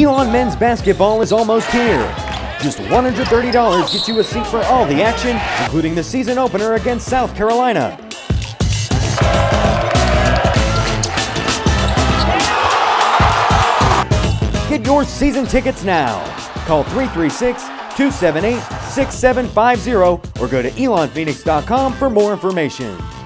Elon men's basketball is almost here. Just $130 gets you a seat for all the action, including the season opener against South Carolina. Get your season tickets now. Call 336-278-6750 or go to elonphoenix.com for more information.